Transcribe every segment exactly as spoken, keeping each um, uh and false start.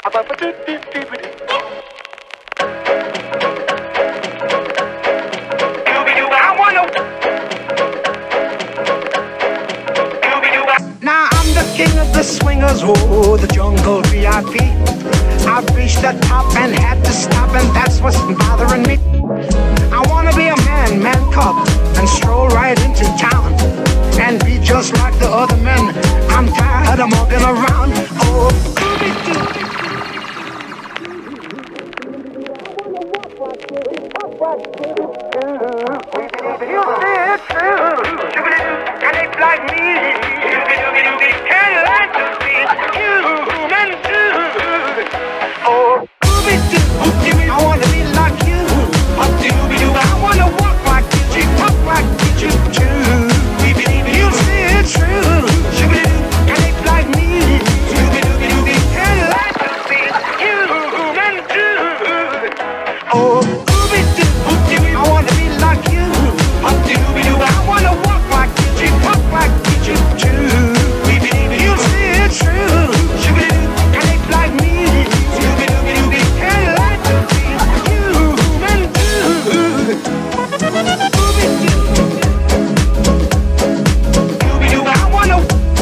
Now I'm the king of the swingers, oh, the jungle V I P. I've reached the top and had to stop, and that's what's bothering me. I wanna be a man, man cub, and stroll right into town and be just like the other men. I'm tired of walking around. Oh, you see it true, and it's like me. Can't like to see human too. Oh, I wanna be like you. I wanna walk like you, talk like you too. You see it true, and it's like me. Can't like to see human too. Oh, I wanna be like you. I wanna walk like you, talk like you too. You see it true, and it's like me. Can't like to see human too. I wanna.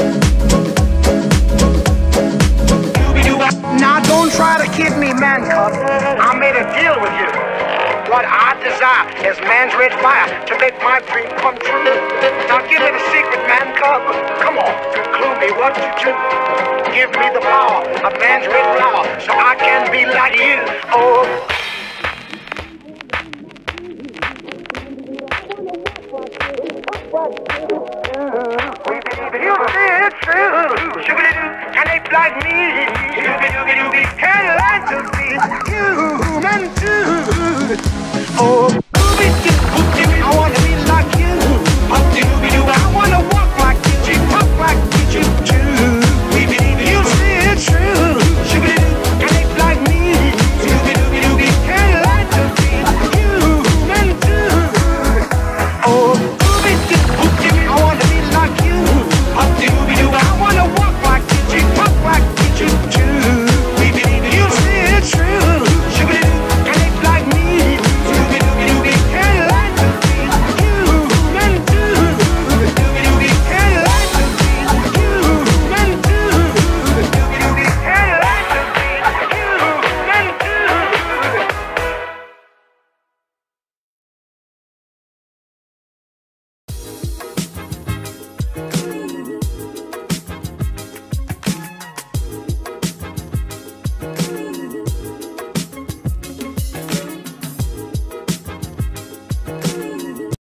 Now don't try to kid me, man cub. I made a deal with you. What I desire is man's red fire to make my dream come true. Now give me the secret, man cub. Come on, clue me what to do. Give me the power of man's red flower so I can be like you. Oh. You see it's true, and it's like me. Can't like to be human too. Oh.